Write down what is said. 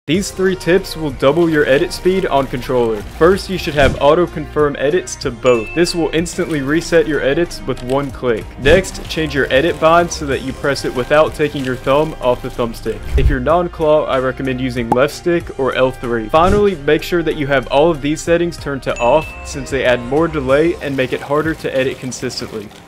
These 3 tips will double your edit speed on controller. First, you should have auto-confirm edits to both. This will instantly reset your edits with 1 click. Next, change your edit bind so that you press it without taking your thumb off the thumbstick. If you're non-claw, I recommend using left stick or L3. Finally, make sure that you have all of these settings turned to off since they add more delay and make it harder to edit consistently.